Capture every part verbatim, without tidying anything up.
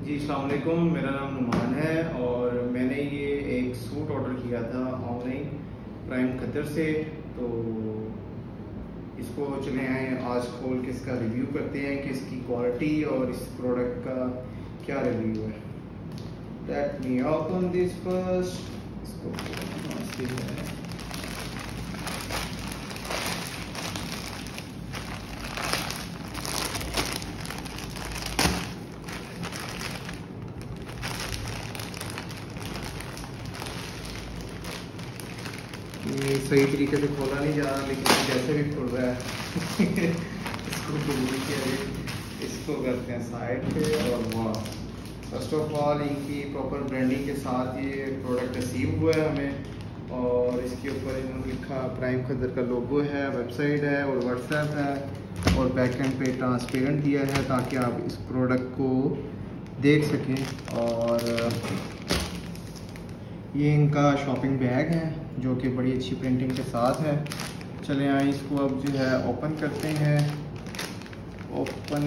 जी अस्सलाम वालेकुम, मेरा नाम नुमान है और मैंने ये एक सूट ऑर्डर किया था ऑनलाइन प्राइम कतर से। तो इसको चले आए आज खोल के इसका रिव्यू करते हैं कि इसकी क्वालिटी और इस प्रोडक्ट का क्या रिव्यू है। Let me open this first. इसको ये सही तरीके से खोला नहीं जा रहा, लेकिन जैसे भी खुल रहा है इसको इसको करते हैं साइड पे। और वाह, फर्स्ट ऑफ ऑल इनकी प्रॉपर ब्रांडिंग के साथ ये प्रोडक्ट रिसीव हुआ है हमें, और इसके ऊपर इन्होंने लिखा प्राइम कतर का लोगो है, वेबसाइट है और व्हाट्सएप है, और बैक एंड पे ट्रांसपेरेंट दिया है ताकि आप इस प्रोडक्ट को देख सकें। और ये इनका शॉपिंग बैग है जो कि बड़ी अच्छी प्रिंटिंग के साथ है। चले आए इसको अब जो है ओपन करते हैं। ओपन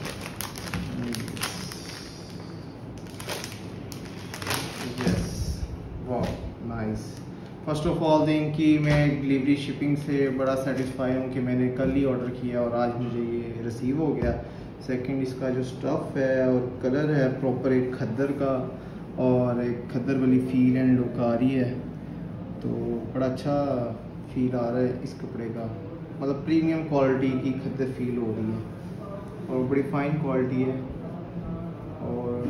यस, वाह नाइस। फर्स्ट ऑफ ऑल इनकी मैं डिलीवरी शिपिंग से बड़ा सेटिस्फाई हूँ कि मैंने कल ही ऑर्डर किया और आज मुझे ये रिसीव हो गया। सेकंड, इसका जो स्टफ़ है और कलर है प्रॉपर एक खद्दर का, और एक खद्दर वाली फील एंड लुक आ रही है, तो बड़ा अच्छा फील आ रहा है इस कपड़े का। मतलब प्रीमियम क्वालिटी की खद्दर फील हो रही है और बड़ी फाइन क्वालिटी है। और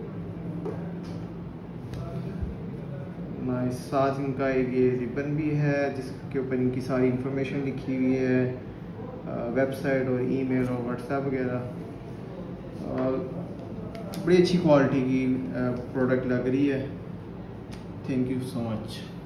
नाइस, साथ इनका एक ये रिबन भी है जिसके ऊपर इनकी सारी इंफॉर्मेशन लिखी हुई है, वेबसाइट और ईमेल और व्हाट्सएप वगैरह। बड़ी अच्छी क्वालिटी की प्रोडक्ट लग रही है। Thank you so much.